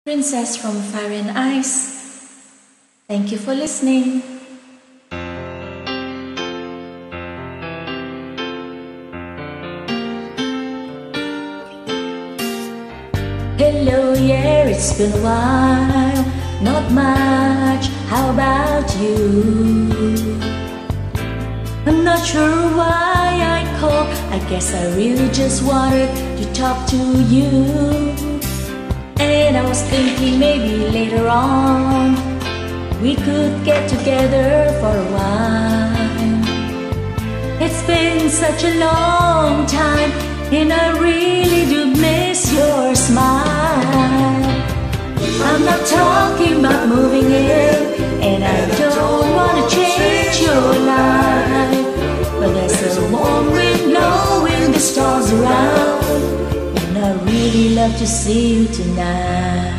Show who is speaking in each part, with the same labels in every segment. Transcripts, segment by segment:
Speaker 1: Princess from Fire and Ice. Thank you for listening. Hello, yeah, it's been a while. Not much, how about you? I'm not sure why I called. I guess I really just wanted to talk to you. And I was thinking maybe later on we could get together for a while. It's been such a long time, and I really do miss your smile. I'm not talking about moving in, and I don't want to change your life, but there's a warm wind blowing the stars around, and I really love to see you tonight.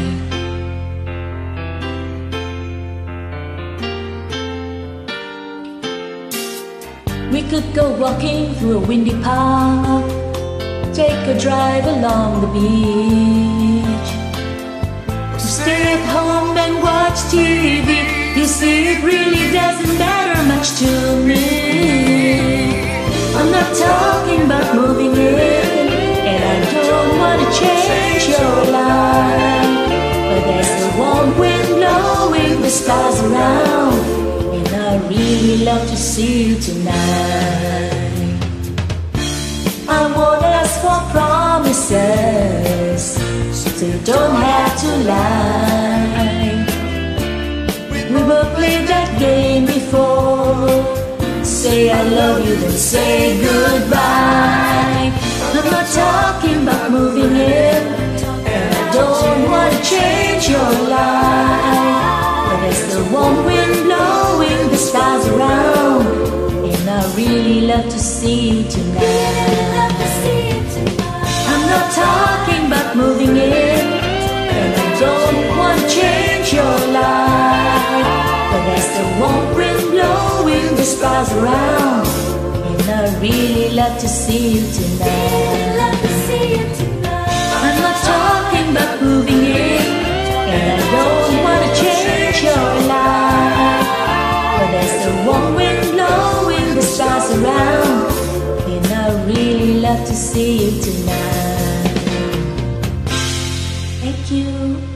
Speaker 1: We could go walking through a windy park, take a drive along the beach, to stay at home and watch TV. You see, it really doesn't matter much to me. I'm not talking about moving in, and I don't want to change your life, but there's a warm wind blowing the stars around, and I really love to see you tonight. I won't ask for promises, so you don't have to lie. We both played that game before. Say I love you, then say goodbye. I'm not talking about moving in, and I don't want to change your life, but there's the warm wind blowing the stars around, and I really love to see you tonight. I'm not talking about moving in, and I don't want to change your life, but there's the warm wind blowing the stars around, and I really love to see you tonight. I'm not talking about moving in, and I don't want to change your life, but there's the warm wind blowing the stars around, and I really love to see you tonight. Thank you.